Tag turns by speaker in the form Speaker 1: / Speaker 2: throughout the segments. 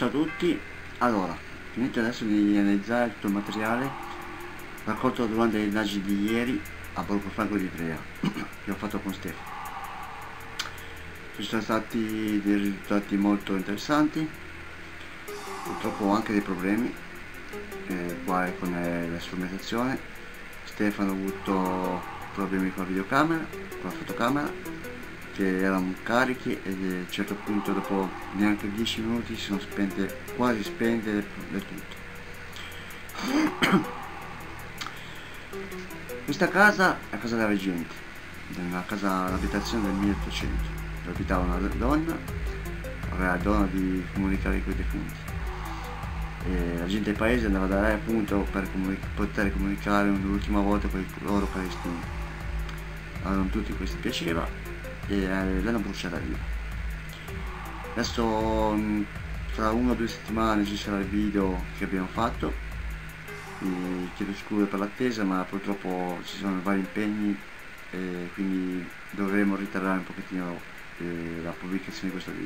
Speaker 1: Ciao a tutti, allora, finito adesso di analizzare tutto il materiale raccolto durante le indagini di ieri a Borgofranco di Ivrea che ho fatto con Stefano. Ci sono stati dei risultati molto interessanti, purtroppo anche dei problemi qua con la strumentazione. Stefano ha avuto problemi con la videocamera, con la fotocamera, che erano carichi e a un certo punto dopo neanche 10 minuti si sono spente, quasi spente del tutto. Questa casa è la casa della reggente, una casa, un'abitazione del 1800, dove abitava una donna, aveva la donna di comunicare con i defunti. E la gente del paese andava da lei appunto per poter comunicare un'ultima volta con i loro cari estinti. A non tutti questo piaceva e l'hanno bruciata viva. Adesso tra 1 o 2 settimane ci sarà il video che abbiamo fatto. Vi chiedo scusa per l'attesa, ma purtroppo ci sono vari impegni e quindi dovremo ritardare un pochettino la pubblicazione di questo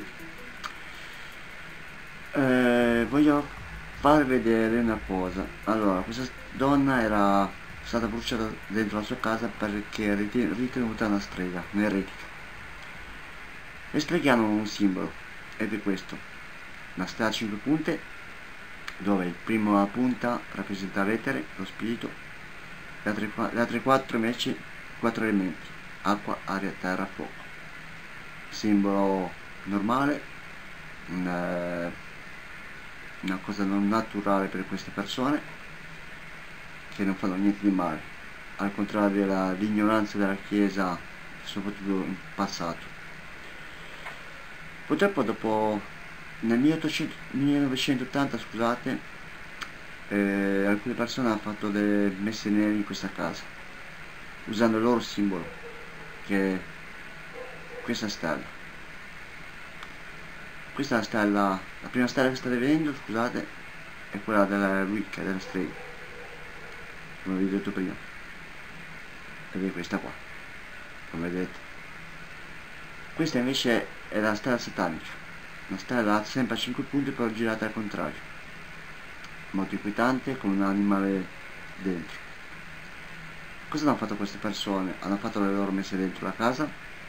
Speaker 1: video. Voglio far vedere una cosa. Allora, questa donna era stata bruciata dentro la sua casa perché è ritenuta una strega, un'eretica. Le streghe hanno un simbolo ed è questo: una stella a 5 punte, dove il primo punta rappresenta l'etere, lo spirito, le altre 4 invece 4 elementi: acqua, aria, terra, fuoco. Simbolo normale, una cosa non naturale per queste persone che non fanno niente di male, al contrario dell'ignoranza della Chiesa, soprattutto in passato. Purtroppo dopo nel 1980, scusate, alcune persone hanno fatto delle messe nere in questa casa usando il loro simbolo, che è questa stella. Questa è la stella, la prima stella che state vedendo, scusate, è quella della Wicca, della strega, come vi ho detto prima, ed è questa qua, come vedete. Questa invece è la stella satanica, una stella sempre a 5 punti però girata al contrario, molto inquietante, con un animale dentro. Cosa hanno fatto queste persone? Hanno fatto le loro messe dentro la casa,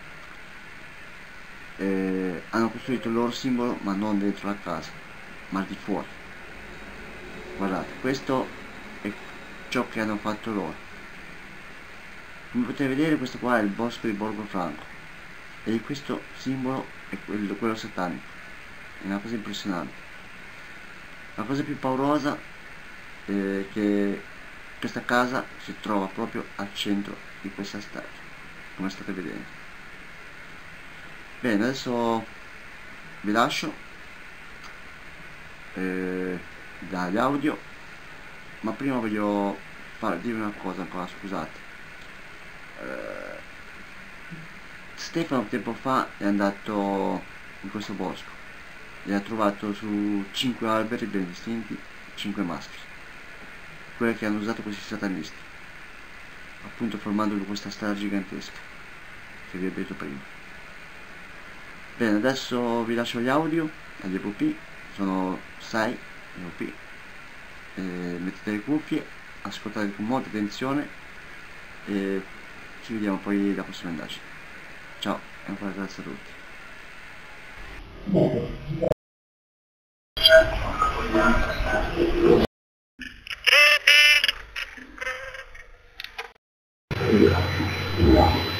Speaker 1: hanno costruito il loro simbolo, ma non dentro la casa, ma al di fuori. Guardate, questo è ciò che hanno fatto loro. Come potete vedere, questo qua è il bosco di Borgofranco e questo simbolo è quello satanico. È una cosa impressionante. La cosa più paurosa è che questa casa si trova proprio al centro di questa stella, come state vedendo. Bene, adesso vi lascio dagli audio, ma prima voglio dire una cosa ancora, scusate. Stefano tempo fa è andato in questo bosco e ha trovato su 5 alberi ben distinti 5 maschere, quelle che hanno usato questi satanisti, appunto formando questa stella gigantesca che vi ho detto prima. Bene, adesso vi lascio gli audio agli EVP, sono 6 EVP, mettete le cuffie, ascoltate con molta attenzione e ci vediamo poi alla prossima indagine. Ciao e ancora grazie a tutti.